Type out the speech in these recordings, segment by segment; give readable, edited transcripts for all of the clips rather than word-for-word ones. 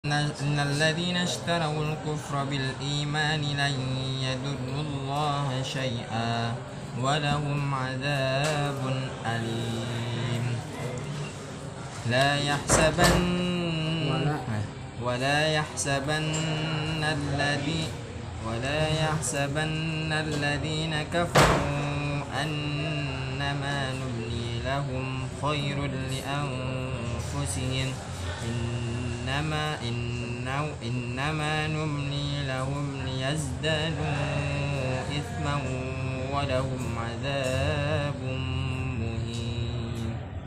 إن الذين اشتروا الكفر بالإيمان لن يضروا الله شيئا ولهم عذاب أليم. ولا يحسبن الذين كفروا أنما نملي لهم خير لأنفسهم إنما نملي لهم ليزدادوا إثما ولهم عذاب مهين.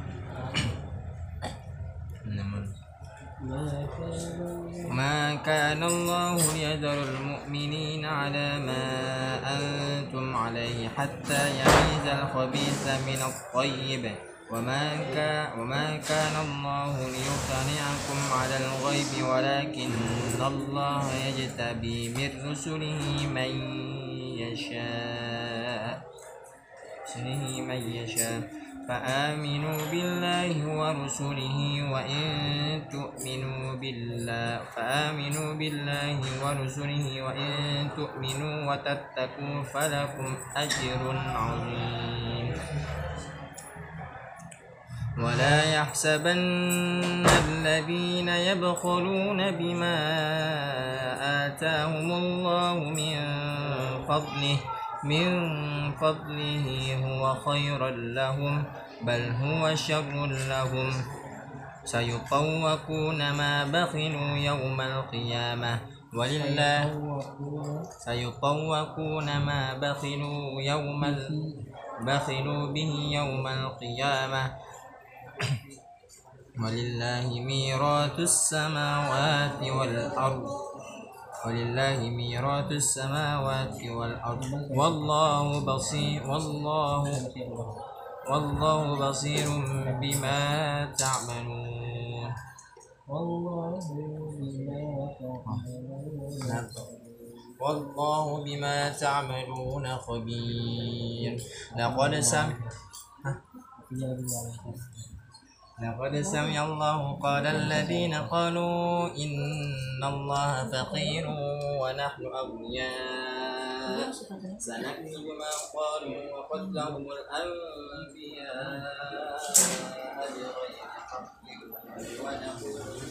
ما كان الله ليذر المؤمنين على ما أنتم عليه حتى يميز الخبيث من الطيب وما كان الله ليطلعكم على الغيب ولكن الله يجتبي من رسله من يشاء فآمنوا بالله ورسله وإن تؤمنوا وتتقوا فلكم أجر عظيم. ولا يحسبن الذين يبخلون بما آتاهم الله من فضله هو خيرا لهم بل هو شر لهم سيطوقون ما بخلوا يوم القيامة بخلوا به يوم القيامة ولله ميراث السماوات والأرض والله بصير بما تعملون. والله بما تعملون خبير. لقد سمع الله قال الذين قالوا إن الله فقير ونحن أغنياء سنكتب ما قالوا وقتلهم الأنبياء بغير حق ونقول